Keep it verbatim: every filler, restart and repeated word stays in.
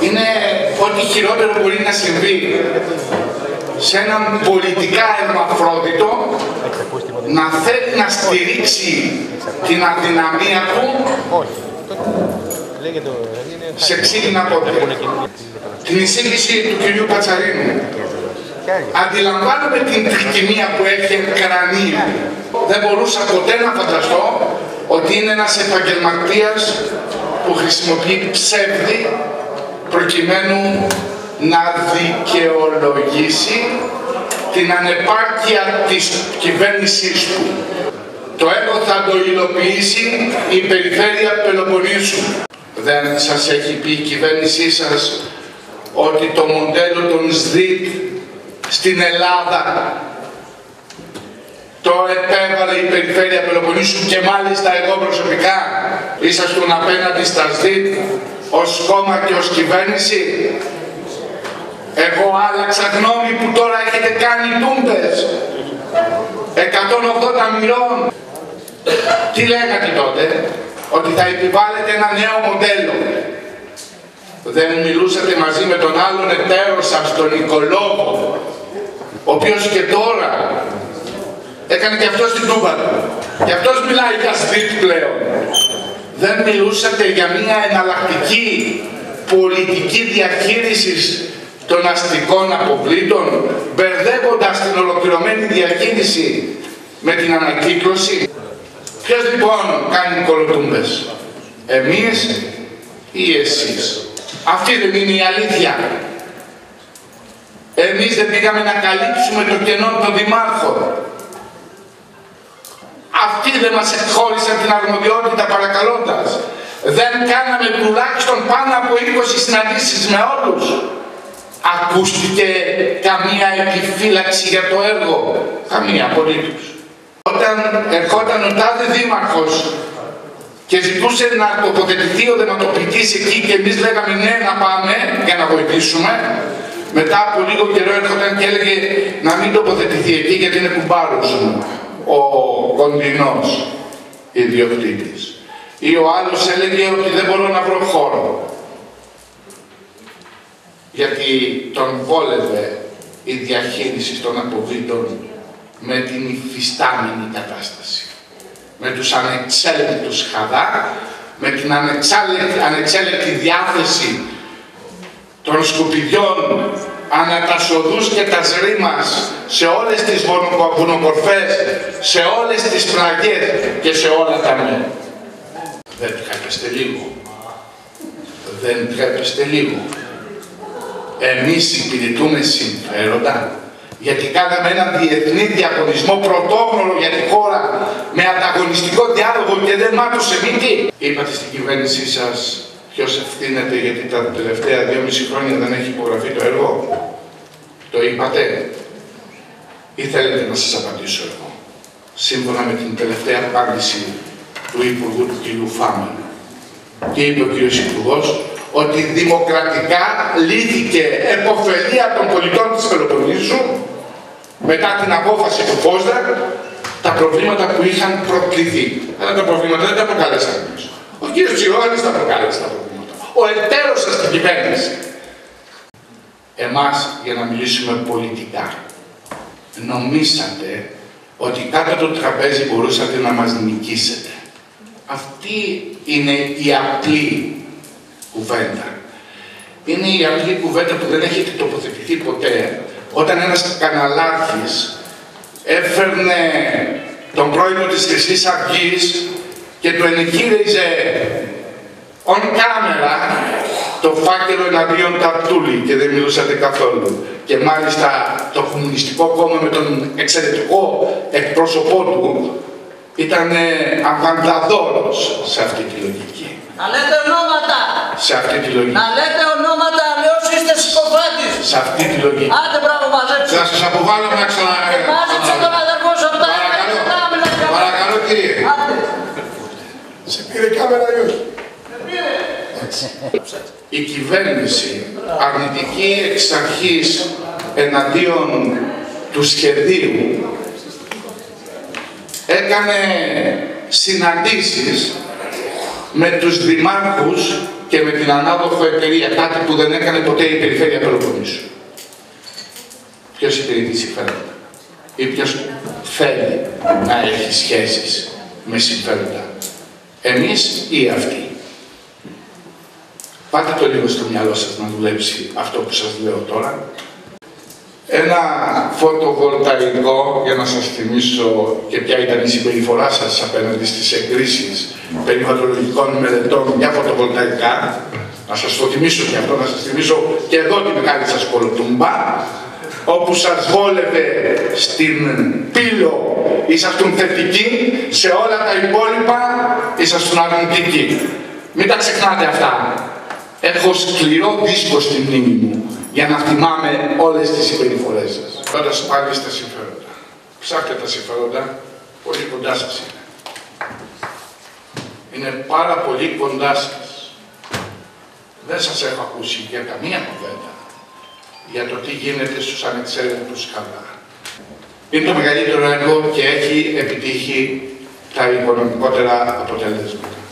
είναι ό,τι χειρότερο μπορεί να συμβεί σε έναν πολιτικά ερμαφρόδιτο να θέλει να στηρίξει την αδυναμία του σε ξύλινα πόδια. Την εισήγηση του κυρίου Πατσαρίνου. Αντιλαμβάνομαι την τρικυμία που έχει εν κρανίου. Δεν μπορούσα ποτέ να φανταστώ ότι είναι ένας επαγγελματίας που χρησιμοποιεί ψεύδι προκειμένου να δικαιολογήσει την ανεπάρκεια της κυβέρνησής του. Το έργο θα το υλοποιήσει η Περιφέρεια Πελοποννήσου. Δεν σας έχει πει η κυβέρνησή σας ότι το μοντέλο των ΣΔΙΤ στην Ελλάδα το επέβαλε η Περιφέρεια Πελοποννήσου και μάλιστα εγώ προσωπικά ήσασταν απέναντι στα ΣΔΙΤ ως κόμμα και ως κυβέρνηση. Εγώ άλλαξα γνώμη που τώρα έχετε κάνει τούμπες εκατόν ογδόντα μοιρών. Τι λέγατε τότε? Ότι θα επιβάλλετε ένα νέο μοντέλο. Δεν μιλούσατε μαζί με τον άλλον εταίρο σας, τον οικολόγο, ο οποίος και τώρα έκανε και αυτός την τούμπα του. Και αυτός μιλάει για ΣΔΙΤ πλέον. Δεν μιλούσατε για μια εναλλακτική πολιτική διαχείριση των αστικών αποβλήτων, μπερδεύοντας την ολοκληρωμένη διαχείριση με την ανακύκλωση? Ποιος λοιπόν κάνει κολοτούμπες? Εμείς ή εσείς? Αυτή δεν είναι η αλήθεια? Εμείς δεν πήγαμε να καλύψουμε το κενό των δημάρχων? Αυτοί δεν μας εκχώρησαν την αρμοδιότητα παρακαλώντας? Δεν κάναμε τουλάχιστον πάνω από είκοσι συναντήσεις με όλους? Ακούστηκε καμία επιφύλαξη για το έργο? Καμία απολύτως. Όταν ερχόταν ο τάδε δήμαρχος και ζητούσε να τοποθετηθεί ο δεματοποιητής εκεί και εμείς λέγαμε ναι να πάμε για να βοηθήσουμε, μετά από λίγο καιρό έρχονταν και έλεγε να μην τοποθετηθεί εκεί γιατί είναι κουμπάρος ο κοντινός ιδιοκτήτης. Ή ο άλλος έλεγε ότι δεν μπορώ να βρω χώρο, γιατί τον βόλευε η διαχείριση των αποβλήτων με την υφιστάμενη κατάσταση. Με τους ανεξέλεγκτους χαδά, με την ανεξέλεκτη, ανεξέλεκτη διάθεση των σκουπιδιών ανά τα σοδούς και τα σρήμας σε όλες τις βουνοκορφές, σε όλες τις πλαγιές και σε όλα τα μέρη. Δεν τρέπεστε λίγο? Δεν τρέπεστε λίγο? Εμείς υπηρετούμε συμφέροντα, γιατί κάναμε έναν διεθνή διαγωνισμό πρωτόγνωρο για τη χώρα με ανταγωνιστικό διάλογο και δεν μάτωσε μύτη. Είπατε στην κυβέρνησή σας ποιος ευθύνεται γιατί τα τελευταία δυόμιση χρόνια δεν έχει υπογραφεί το έργο? Το είπατε? Ή θέλετε να σας απαντήσω εγώ? Σύμφωνα με την τελευταία απάντηση του Υπουργού του κ. Φάμενου. Και είπε ο κ. Υπουργός ότι δημοκρατικά λύθηκε επωφελία των πολιτών της Πελοποννήσου μετά την απόφαση του Φόσδα τα προβλήματα που είχαν προκληθεί. Αλλά τα προβλήματα δεν τα προκάλεσαν εμείς. Ο κ. Ψιρώνης τα προκάλεσε τα προβλήματα. Ο εταίρος σας στην κυβέρνηση. Εμάς, για να μιλήσουμε πολιτικά, νομίσατε ότι κάτω από το τραπέζι μπορούσατε να μας νικήσετε. Αυτή είναι η απλή κουβέντα. Είναι η απλή κουβέντα που δεν έχετε τοποθετηθεί ποτέ. Όταν ένας καναλάρχης έφερνε τον πρόεδρο της Χρυσής Αυγής και του ενοικίριζε on camera το φάκελο εναντίον Ταρτούλη και δεν μιλούσατε καθόλου. Και μάλιστα το Κομμουνιστικό Κόμμα με τον εξαιρετικό εκπρόσωπό του ήταν αβανταδόρος σε αυτή τη λογική. Να λέτε ονόματα! Σε αυτή τη λογική. Να λέτε ονόματα, αλλιώς είστε συκοφάντης! Σε αυτή τη λογική. Άντε μπράβο, μαζέψτε! Θα σας αποβάλω να ξανα... Μάζεψε τον αδερφό σου από τα Παρακαλώ, έργα! παρακαλώ κύριε. Άντε! Σε πήρε κάμερα ή όχι? Η κυβέρνηση αρνητική εξ αρχής εναντίον του σχεδίου έκανε συναντήσεις με τους δημάρχους και με την ανάδοχο εταιρεία, κάτι που δεν έκανε ποτέ η Περιφέρεια Πελοποννήσου. Ποιος υπηρετεί συμφέροντα ή ποιος θέλει να έχει σχέσεις με συμφέροντα, εμείς ή αυτοί. Πάτε το λίγο στο μυαλό σας να δουλέψει αυτό που σας λέω τώρα. Ένα φωτοβολταϊκό, για να σας θυμίσω και ποια ήταν η συμπεριφορά σας απέναντι στις εγκρίσεις περιβαλλοντολογικών μελετών για φωτοβολταϊκά. Να σας το θυμίσω και αυτό, να σας θυμίσω και εδώ τη μεγάλη σας κολοτούμπα, όπου σας βόλευε στην Πύλο, ήσασταν θετικοί, σε όλα τα υπόλοιπα ήσασταν αρνητικοί. Μην τα ξεχνάτε αυτά. Έχω σκληρό δίσκο στη μνήμη μου για να θυμάμαι όλες τις συμπεριφορές σας. Πρώτα πάλι στα συμφέροντα. Ψάχτε τα συμφέροντα, πολύ κοντά σας είναι. Είναι πάρα πολύ κοντά σας. Δεν σας έχω ακούσει για καμία κουβέντα για το τι γίνεται στους ανεξέλεγκτους χαβά. Είναι το μεγαλύτερο έργο και έχει επιτύχει τα οικονομικότερα αποτελέσματα.